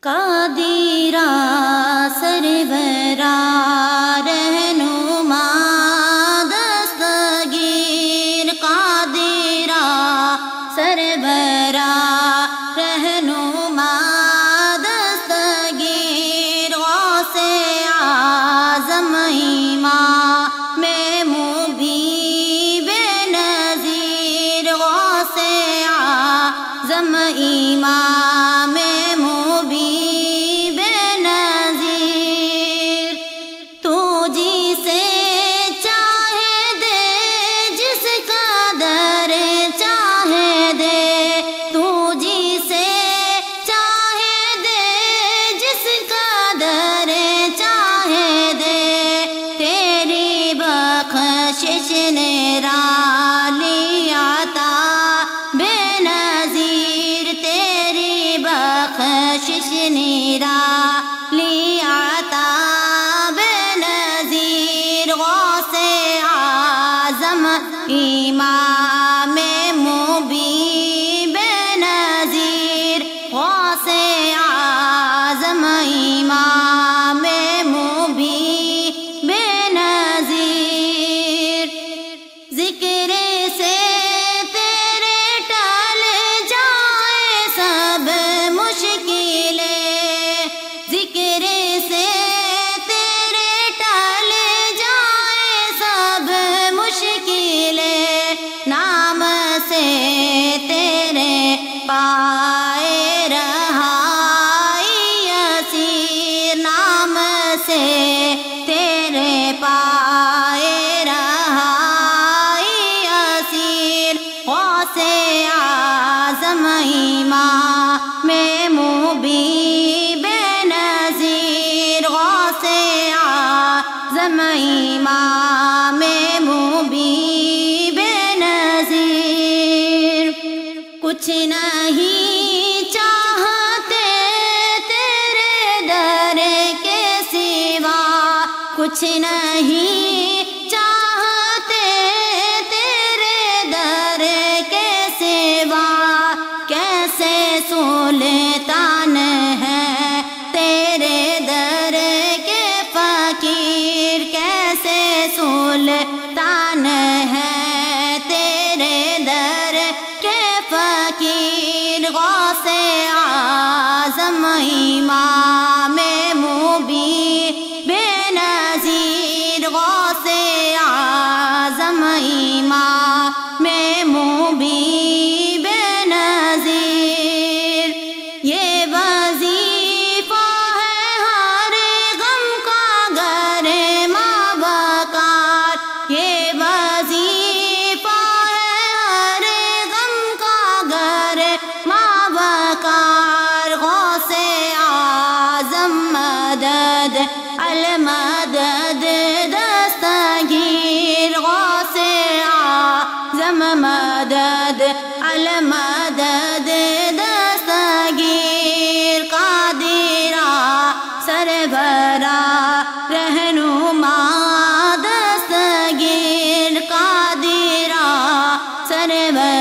قادرا سرورا رہنما دستگیر قادرا سرورا رہنما دستگیر غوث اعظم امام مبین نذیر غوث اعظم امام لی عطا بنظیر غوث اعظم امام مبین بنظیر غوث اعظم امام مبین بنظیر ذکر سے تیرے ٹل جائے سب مشکلیں ذکر سے تیرے ٹل جائے سب مشکلیں نام سے تیرے پائے رہائی اسیر نام سے تیرے پائے رہائی اسیر غوث اعظم امام مبین امام مبین بنظیر کچھ نہیں چاہتے تیرے در کے سوا کچھ نہیں چاہتے تیرے در کے سوا کیسے سلطان ہے تیرے در کے فقیر کیسے سلطان ہے تیرے در کے فقیر غوث اعظم امام مبین بنظیر غوث اعظم امام مبین بنظیر یہ وظیفہ ہے ہر غم کا گر ماں بکار یہ وظیفہ ہے ہر غم کا گر ماں بکار غوث اعظم مدد المدد دستگیر غوث اعظم مدد المدد دستگیر قادرا سرورا رہنما دستگیر قادرا سرورا